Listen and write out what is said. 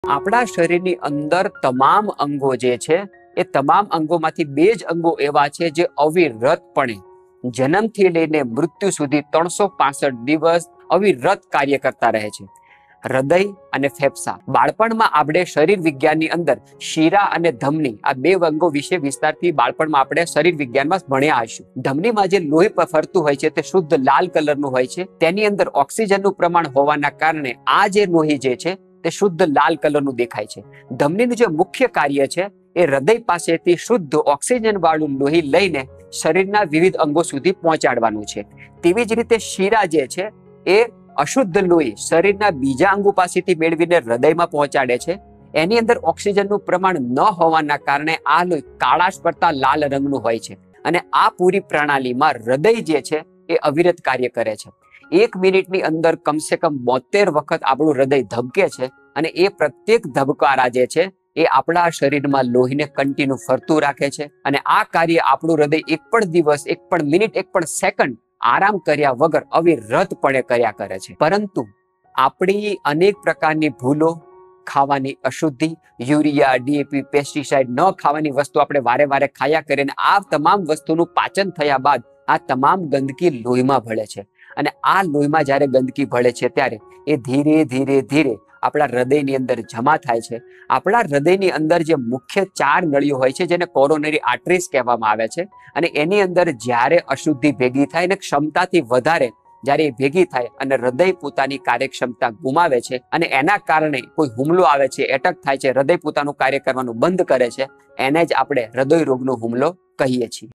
આપણા શરીરની અંદર તમામ અંગો જે છે એ તમામ અંગોમાંથી બે જ અંગો એવા છે જે અવિરતપણે જન્મથી લઈને મૃત્યુ સુધી 365 દિવસ અવિરત કાર્ય કરતા રહે છે. હૃદય અને ફેફસા. બાળપણમાં આપણે શરીર વિજ્ઞાનની અંદર શીરા અને ધમની આ બે અંગો વિશે વિસ્તારથી બાળપણમાં આપણે શરીર વિજ્ઞાનમાં ભણ્યા હશું. ધમનીમાં જે લોહી ફરતું હોય છે તે શુદ્ધ લાલ કલરનું હોય છે. તેની અંદર ઓક્સિજનનું પ્રમાણ હોવાના કારણે આ જે લોહી જે છે તે શુદ્ધ લાલ કલરનું દેખાય છે. ધમનીનું જે મુખ્ય કાર્ય છે એ હૃદય પાસેથી શુદ્ધ ઓક્સિજન વાળું લોહી લઈને શરીરના વિવિધ અંગો સુધી પહોંચાડવાનું છે. તેવી જ રીતે શીરા જે છે એ અશુદ્ધ લોહી શરીરના બીજા અંગો પાસેથી મેળવીને હૃદયમાં પહોંચાડે છે. એની અંદર ઓક્સિજનનું પ્રમાણ ન હોવાના કારણે આ લોહી કાળાશ પડતા લાલ રંગનું હોય છે. અને આ પૂરી પ્રણાલીમાં હૃદય જે છે એ અવિરત કાર્ય કરે છે. 1 મિનિટની અંદર કમસે કમ 72 વખત આપણું હૃદય ધબકે છે. અને એ પ્રત્યેક ધબકારા જે છે એ આપણા શરીરમાં લોહીને કન્ટિન્યુ ફરતું રાખે છે. અને આ કાર્ય આપણું હૃદય એક પણ દિવસ, એક પણ મિનિટ, એક પણ સેકન્ડ આરામ કર્યા વગર અવિરતપણે કર્યા કરે છે. પરંતુ આપણી અનેક પ્રકારની ભૂલો, ખાવાની અશુદ્ધિ, યુરિયા, ડીએપી, પેસ્ટિસાઇડ ન ખાવાની વસ્તુ આપણે વારે વારે ખાયા કરીને આ તમામ વસ્તુનું પાચન થયા બાદ આ તમામ ગંદકી લોહીમાં ભળે છે. અને આ લોહીમાં જ્યારે ગંદકી ભળે છે ત્યારે એ ધીરે ધીરે ધીરે આપણા હૃદયની અંદર જમા થાય છે. આપણા હૃદયની અંદર જે મુખ્ય 4 નળીઓ હોય છે જેને કોરોનરી આર્ટરીઝ કહેવામાં આવે છે. અને એની અંદર જ્યારે અશુદ્ધિ ભેગી થાય અને ક્ષમતાથી વધારે જ્યારે એ ભેગી થાય અને હૃદય પોતાની કાર્યક્ષમતા ગુમાવે છે અને એના કારણે કોઈ હુમલો આવે છે, એટેક થાય છે, હૃદય પોતાનું કાર્ય કરવાનું બંધ કરે છે, એને જ આપણે હૃદય રોગનો હુમલો કહીએ છીએ.